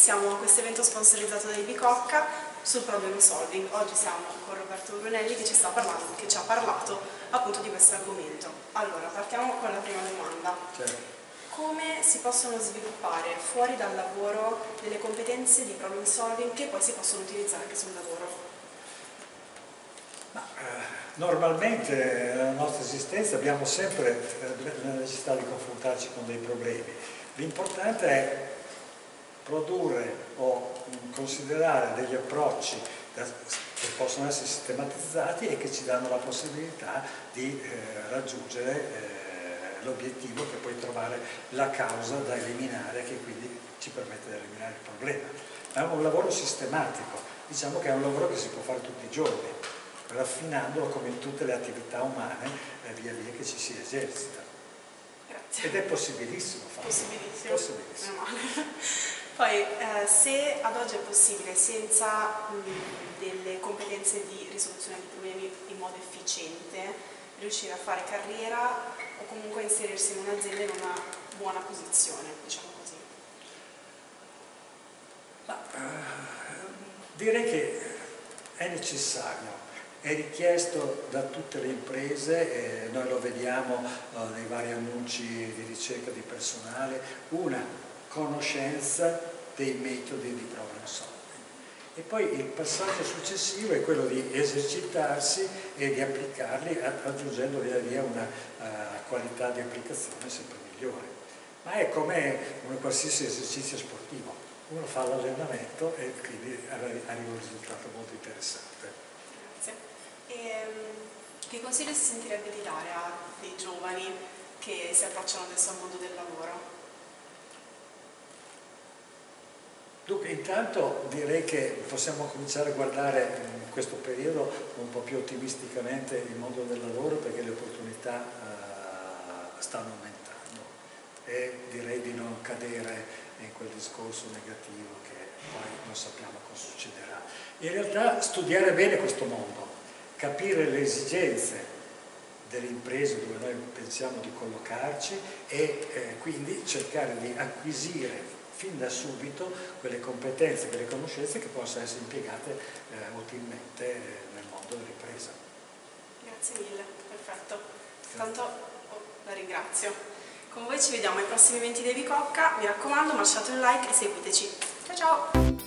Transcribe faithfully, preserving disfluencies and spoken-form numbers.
siamo a questo evento sponsorizzato da Bicocca sul problem solving. Oggi siamo con Roberto Brunelli che ci, sta parlando, che ci ha parlato appunto di questo argomento. Allora, partiamo con la prima domanda. Certo. Come si possono sviluppare fuori dal lavoro delle competenze di problem solving che poi si possono utilizzare anche sul lavoro? Ma, eh, normalmente nella nostra esistenza abbiamo sempre eh, la necessità di confrontarci con dei problemi. L'importante è produrre o considerare degli approcci da, che possono essere sistematizzati e che ci danno la possibilità di eh, raggiungere eh, l'obiettivo, che poi trovare la causa da eliminare, che quindi ci permette di eliminare il problema. Ma è un lavoro sistematico, diciamo che è un lavoro che si può fare tutti i giorni, raffinandolo come in tutte le attività umane eh, via via che ci si esercita. Grazie. Ed è possibilissimo farlo. Possibilissimo. Possibilissimo. Meno male. Poi, eh, se ad oggi è possibile, senza mh, delle competenze di risoluzione di problemi in modo efficiente, riuscire a fare carriera o comunque inserirsi in un'azienda in una buona posizione, diciamo così? Ma, eh, direi che è necessario, è richiesto da tutte le imprese, e noi lo vediamo eh, nei vari annunci di ricerca di personale, una conoscenza dei metodi di problem solving. E poi il passaggio successivo è quello di esercitarsi e di applicarli, raggiungendo via via una uh, qualità di applicazione sempre migliore. Ma è come un qualsiasi esercizio sportivo, uno fa l'allenamento e quindi arriva a un risultato molto interessante. Grazie. E, che consiglio si sentirebbe di dare a dei giovani che si approcciano adesso al mondo del lavoro? Dunque, intanto direi che possiamo cominciare a guardare in questo periodo un po' più ottimisticamente il mondo del lavoro, perché le opportunità uh, stanno aumentando, e direi di non cadere in quel discorso negativo che poi non sappiamo cosa succederà. In realtà studiare bene questo mondo, capire le esigenze delle imprese dove noi pensiamo di collocarci e eh, quindi cercare di acquisire fin da subito quelle competenze, quelle conoscenze che possono essere impiegate eh, utilmente eh, nel mondo dell'impresa. Grazie mille, perfetto. Tanto oh, la ringrazio. Con voi ci vediamo ai prossimi eventi di Bicocca, mi raccomando lasciate un like e seguiteci. Ciao ciao!